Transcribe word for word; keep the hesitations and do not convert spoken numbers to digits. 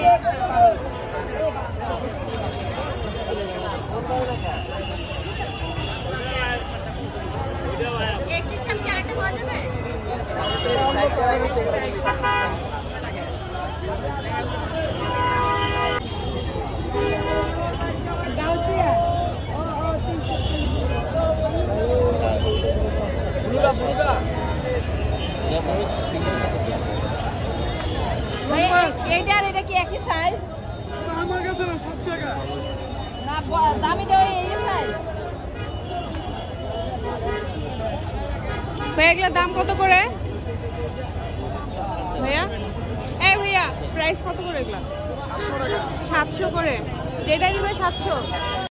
এইটার এটা কি একই সাইজ? আমার কাছে না সব টাকা না দামি দেওয়া এই সাইজ। ভাইয়া এগুলোর দাম কত করে ভাইয়া? এই ভাইয়া প্রাইস কত করে এগুলা? সাতশো টাকা। সাতশো করে যেটা নিবে সাতশো।